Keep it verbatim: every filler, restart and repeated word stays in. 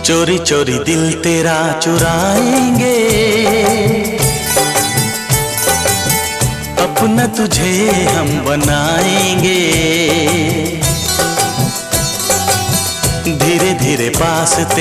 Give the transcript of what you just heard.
चोरी चोरी दिल तेरा चुराएंगे, अपना तुझे हम बनाएंगे। धीरे धीरे पास